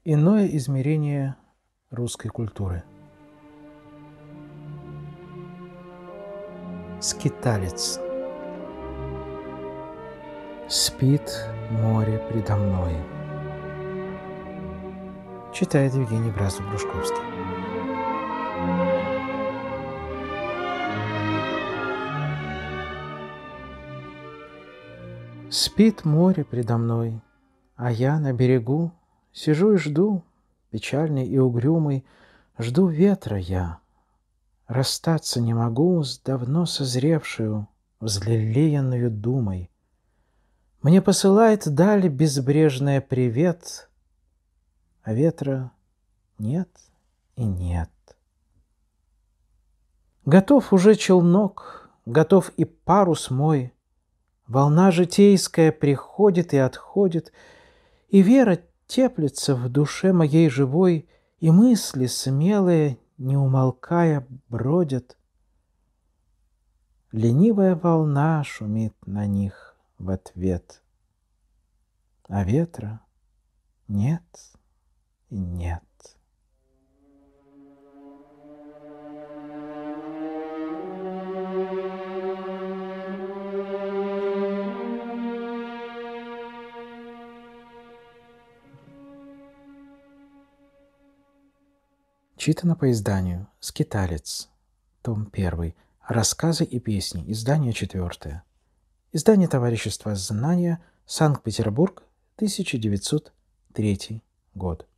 Иное измерение русской культуры. Скиталец. Спит море предо мной. Читает Евгений Бразов-Брушковский. Спит море предо мной, а я на берегу сижу и жду, печальный и угрюмый, жду ветра я. Расстаться не могу с давно созревшую, взлелеянную думой. Мне посылает даль безбрежная привет, а ветра нет и нет. Готов уже челнок, готов и парус мой. Волна житейская приходит и отходит, и вера теплится в душе моей живой, и мысли смелые, не умолкая, бродят. Ленивая волна шумит на них в ответ, а ветра нет и нет. Читано по изданию «Скиталец», том 1, рассказы и песни, издание 4. Издание Товарищества Знания, Санкт-Петербург, 1903 год.